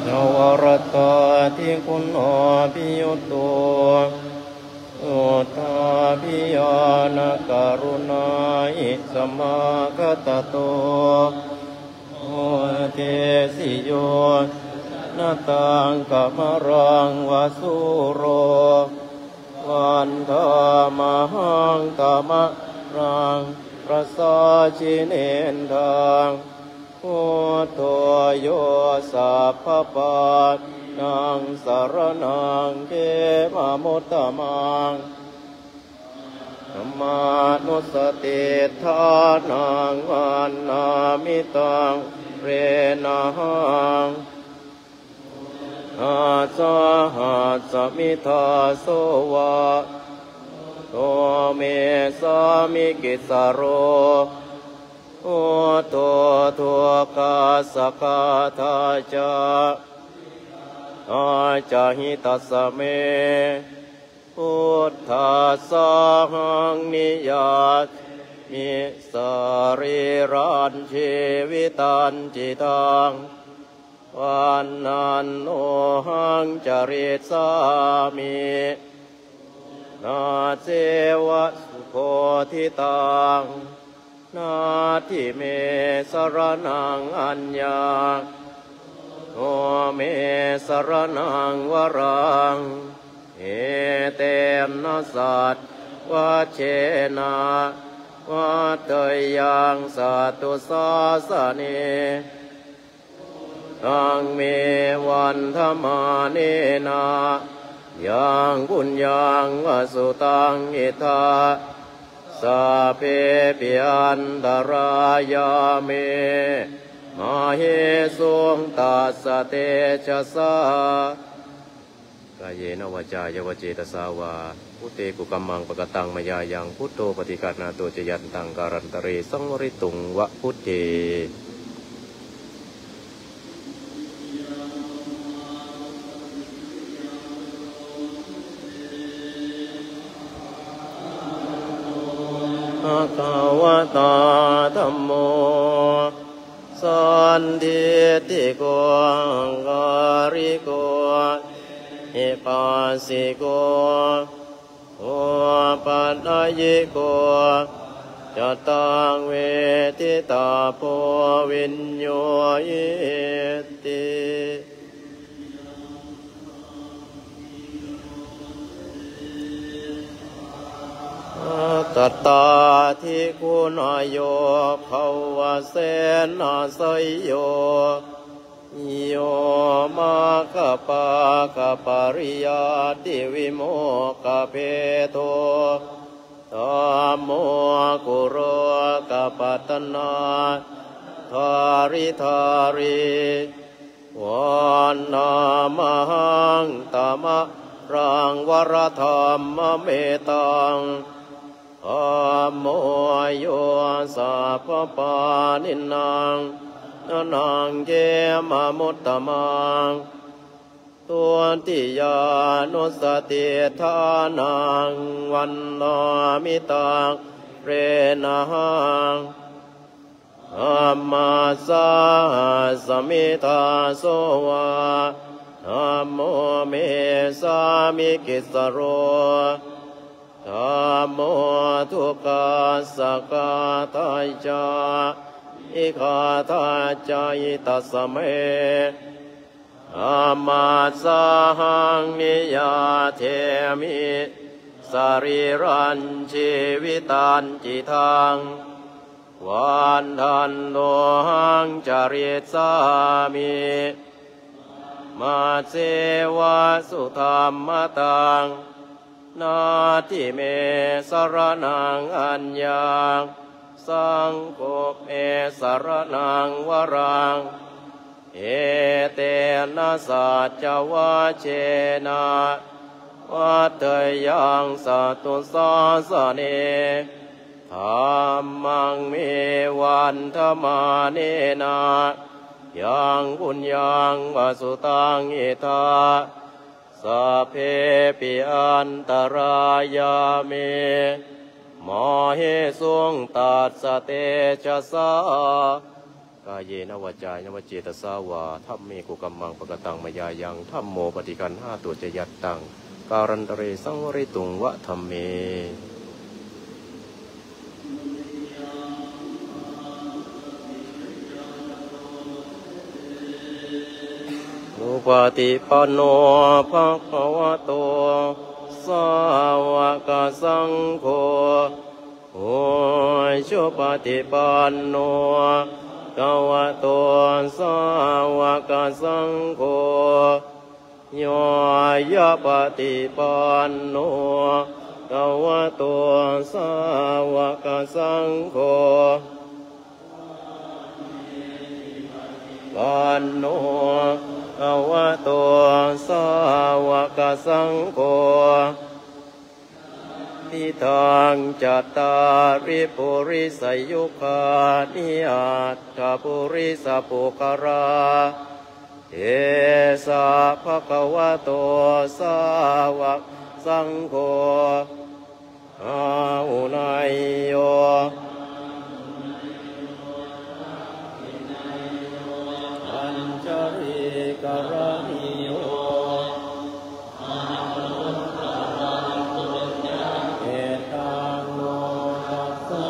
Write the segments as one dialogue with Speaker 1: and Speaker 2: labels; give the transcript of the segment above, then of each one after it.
Speaker 1: นวรตาทิคุณหาภิยุตโตอุทาภิยานการุณาอิสมาคตโตโอเทสิโยนาตังกัมรังวสุโรวันธามหังกัมรังประสาชิเนนทังพุทโธโยสัพพปัตนังสารนังเขมมุตตมังธรรมานุสติทานังวันนามิตังเรนะหังอาสาหัสมิทาโสวะโตเมสามิกิสโรโอโตทุกขาสกาทาจาอาจาหิตัสสเมพุทธัสสะหังนิยามิสรีรันชีวิตันจิตังวันนันโนหังจริตสามินาเจวะสุโคทิตังนาทิเมสรนังอัญญาโอเมสรนังวรังเอเตนะสัตวัชเชนะวัตเตยังสัตตุสาสเนตังเมวันธมาเนนะยังบุญยังวสุตังอิทาสัพเพปิอันตรายาเมมาเหสุงตัสสะเตชะสากายเยนวาจายวเจตสาวาพุทเตกุกัมมังปะกตังมยายังพุทโธปฏิกัดนาโตจยันตังการันตเรสังวริตุงวะพุทเตภะคะวะตาธัมโมสันทิติโกการิโกหิปัสสิโกโอปัฏฐายิโกจัตตังเวทิตาโพวิญโยอิติตัตตาทิคุณโยภวเสนาสยโยโยมาคปะคปริยาติวิโมกขเพโทธัมโมกุโรกปัตตนาทาริทาริวันนามหังตมะรังวรธรรมเมตังธัมโมโยสัพพปานินังนังเกมมุตตมังตัวติยานุสติทานังวันนามิตังเรนะหังธัมมาสาสมิทาโสวะธัมโมเมสามิกิสโรธัมโมทุกขาสกาทาจาอิคาทาจายตัสสเมธัมมาสหังนิยาเทมิสรีรันชีวิตันจิตังวันทันโนหังจริตสามิมาเสวะสุธรรมตังนาทิเมสรนังอัญญังสังโฆเอสรนังวรังเอเตนะสัจวะเชนะวัตเตยังสัตตุสาสเนธัมมังเมวันธมาเนนะยังบุญยังวสุตังอิทาสัพเพปิอันตรายาเมมเหสุงตัสสะเตชะสากายเยนวจายนวเจตสาวาธัมเมกุกัมมังปะกตังมยายังธัมโมปฏิกันห้าตัวจะยัตตังการันตเรสังวริตุงวะธัมเมอุปติปันโนภะคะวะโตสาวกสังโฆโอชุปฏิปันโนภะคะวะโตสาวกสังโฆโยยะปฏิปันโนภะคะวะโตสาวกสังโฆปันโนภะคะวะโตสาวกสังโฆทิทังจัตตาริปุริสยุคานิอัตถปุริสปุคาราเอสะภะคะวะโตสาวกสังโฆอาหุนายโยอัญชริกรณิโยเอตังโนตัสสะ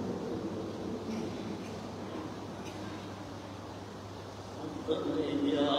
Speaker 2: Hallelujah.